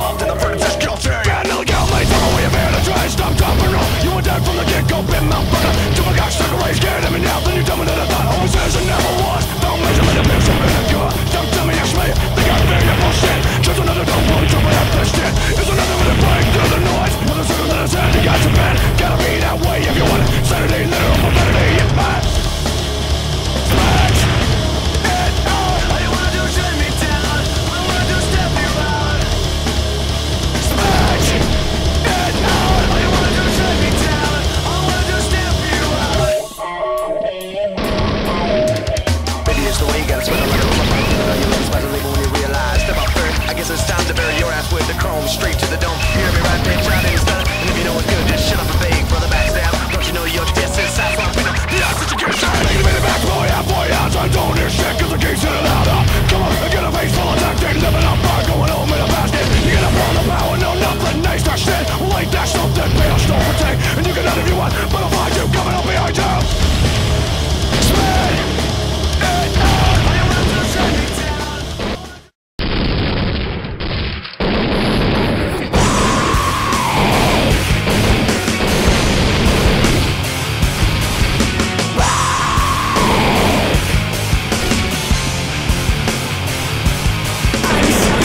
involved in the British culture. And illegally throw away a man to try and stop, drop, and roll. You were dead from the get-go, been motherfucker. To my cock, stuck away, scared of me now. Then you tell me that I thought always is and never was. Don't measure me the bitch, I'm in a cure. Don't tell me, ask me, think I'm very bullshit. Just another dope boy, jumping up this shit. It's another minute break through the noise. With a circle that is head, you got to bed. Gotta be that way if you want it. Sanity, literal profanity, it's bad. Smash it out. All you wanna do is shut me down. All you wanna do is step you out. Smash it out. All you wanna do is shut me down. All I wanna do is step you out. Maybe it's the way you gotta spend a little of my mind. You lose slightly when you realize. Step out first. I guess it's time to bury your ass with the chrome straight to the dome. Hear me right, bitch, out and it's done. And if you know it's good, just shut up and beg for the backstab. Don't you know you're dissing south from me? That's what you get shot. Make it back, boy, I don't hear shit, cause the game's sitting louder. Come on, I get a face full of tactic, living on fire, going home in a basket. You get up on the power, no nothing, nice, that shit. Well, ain't that something, pale, don't protect. And you can none if you want, but I'll find you coming up behind you. Spin it out. I want to shut me down. I'm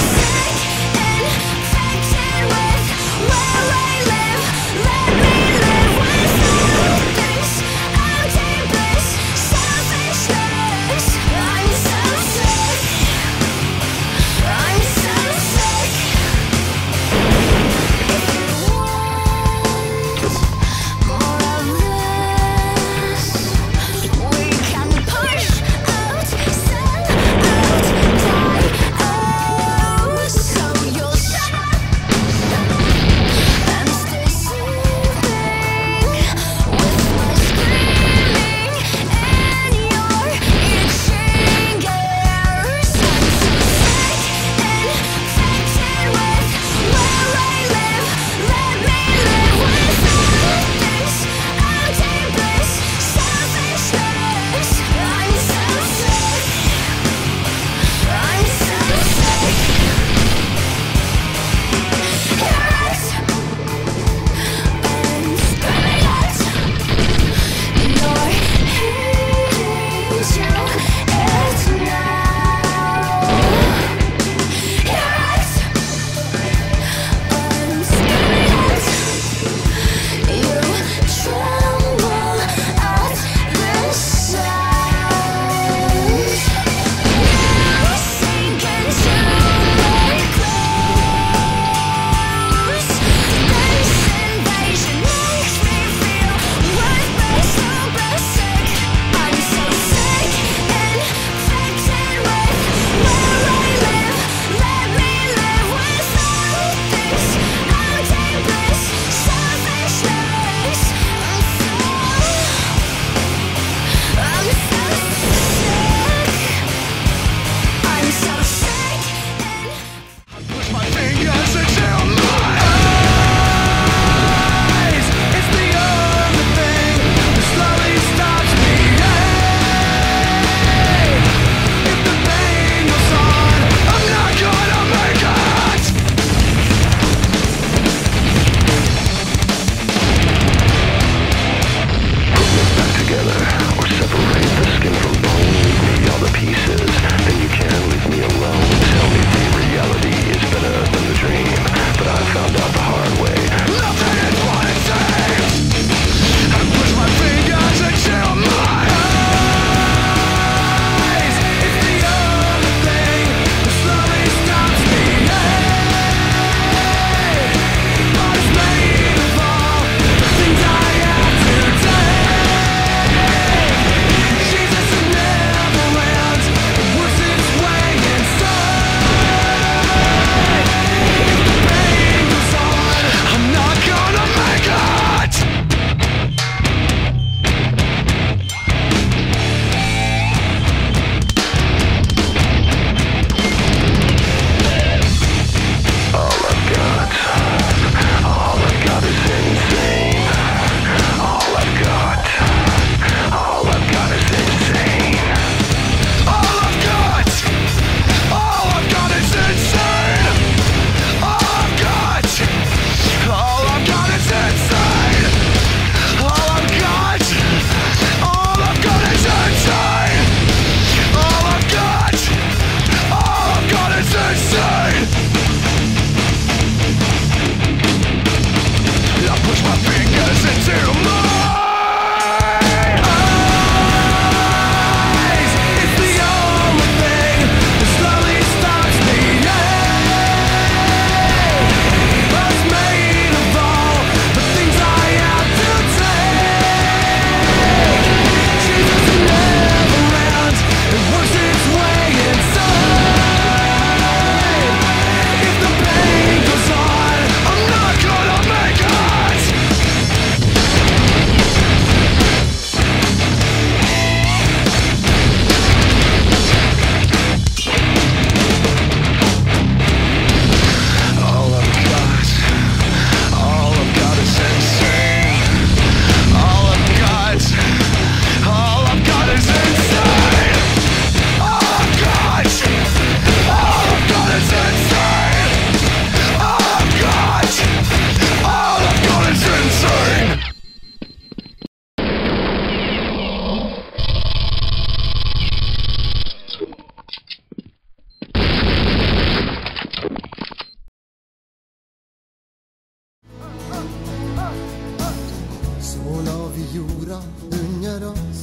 jorda under oss.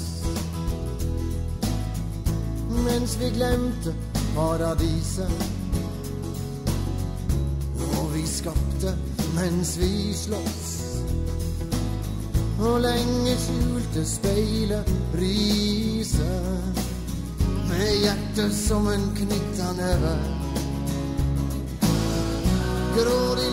Mens vi glemte paradiset, og vi skapte mens vi slåss. Og lenge skjulte speilet riset, med hjertet som en knyttet neve. Grådig